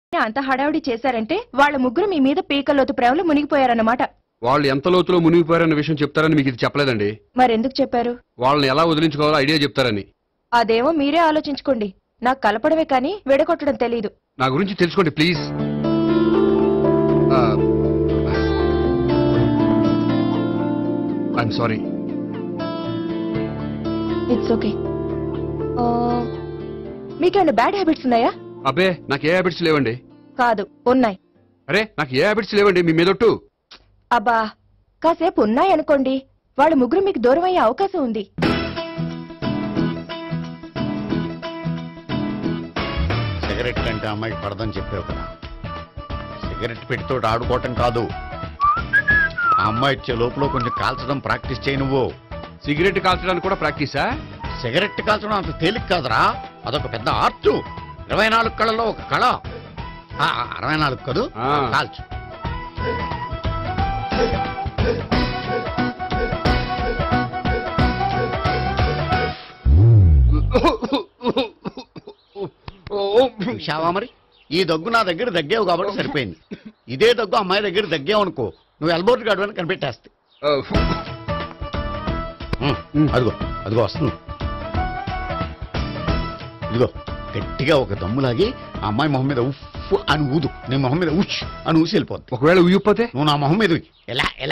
అంత హడావిడి చేశారంటే వాళ్ళ ముగ్గురు మీ మీద పీకల్లోతు ప్రేమలో మునిగిపోయారన్నమాట. వాళ్ళు ఎంత లోతులో మునిగిపోయారన్న విషయం చెప్తారని మీకు ఇది చెప్పలేదండి. మరెందుకు చెప్పారు? వాళ్ళని ఎలా వదిలించుకోవాలో ఐడియా చెప్తారని. అదేమో మీరే ఆలోచించుకోండి. నాకు కలపడమే కానీ విడగొట్టడం తెలీదు. నా గురించి తెలుసుకోండి please. I'm sorry. It's okay. మీకేమైనా బ్యాడ్ హ్యాబిట్స్ ఉన్నాయా? అబ్బే నాకు ఏ హ్యాబిట్స్ లేవండి. కాదు, ఉన్నాయి. అరే నాకు ఏ హ్యాబిట్స్ లేవండి మీ మీదొట్టు. అబ్బా కాసేపు ఉన్నాయనుకోండి, వాళ్ళ ముగ్గురు మీకు దూరం అయ్యే అవకాశం ఉంది. సిగరెట్ కంటే అమ్మాయికి పడదని చెప్పావు కదా, సిగరెట్ పెట్టితో ఆడుకోవటం కాదు, ఆ అమ్మాయి ఇచ్చే లోపల కొంచెం కాల్చడం ప్రాక్టీస్ చేయి. నువ్వు సిగరెట్ కాల్చడానికి కూడా ప్రాక్టీసా? సిగరెట్ కాల్చడం అంత తేలిక కాదురా, అదొక పెద్ద ఆర్ట్. 24 కళలో ఒక కళ. 64 కదూ, కాల్చు. చూశావా మరి, ఈ దగ్గు నా దగ్గర దగ్గేవు కాబట్టి సరిపోయింది. ఇదే దగ్గు అమ్మాయి దగ్గర దగ్గేవు అనుకో, నువ్వు ఎల్బోర్డ్ గార్డు అని కనిపెట్టేస్తే. అదిగో అదిగో వస్తుంది. ఇదిగో గట్టిగా ఒక దమ్ములాగి ఆ అమ్మాయి మొహం మీద ఉఫ్ అని ఊదు, నీ మొహం మీద ఉచ్ అని ఊసి వెళ్ళిపోద్ది. ఒకవేళ ఊయకపోతే నువ్వు నా మొహం మీద ఎలా ఎలా.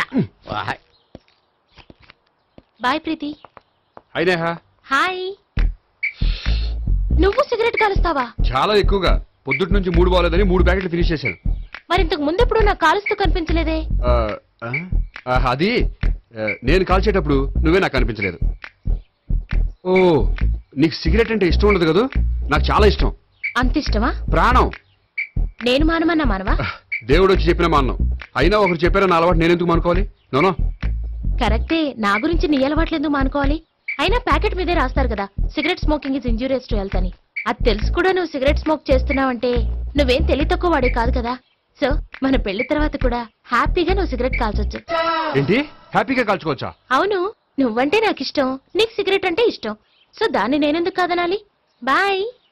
Bye Preethi. Hi Neha. Hi. నువ్వు సిగరెట్ కాలుస్తావా? చాలా ఎక్కువగా. పొద్దుటి నుంచి 3 బాలేదని 3 ప్యాకెట్లు ఫినిష్ చేశాను. మరి ఇంతకు ముందెప్పుడు నాకు కాలుస్తూ కనిపించలేదే? అది నేను కాల్చేటప్పుడు నువ్వే నాకు కనిపించలేదు. ఓ నీకు సిగరెట్ అంటే ఇష్టం ఉండదు కదా? నాకు చాలా ఇష్టం. అంత ఇష్టమా? ప్రాణం. నేను మానమన్నా మానవా? దేవుడు వచ్చి చెప్పిన మానం. అయినా ఒకరు చెప్పారో నా అలవాటు నేనెందుకు మానుకోవాలి? నోనో కరెక్టే, నా గురించి నీ అలవాట్లు ఎందుకు మానుకోవాలి? అయినా ప్యాకెట్ మీదే రాస్తారు కదా, cigarette smoking is injurious to health అని. అది తెలుసు కూడా నువ్వు సిగరెట్ స్మోక్ చేస్తున్నావంటే నువ్వేం తెలివి తక్కువ వాడే కాదు కదా. సో మన పెళ్లి తర్వాత కూడా హ్యాపీగా నువ్వు సిగరెట్ కాల్చొచ్చు. ఏంటి హ్యాపీగా కాల్చుకోవచ్చా? అవును, నువ్వంటే నాకు ఇష్టం, నీకు సిగరెట్ అంటే ఇష్టం. సో దాన్ని నేనెందుకు కాదనాలి? బాయ్.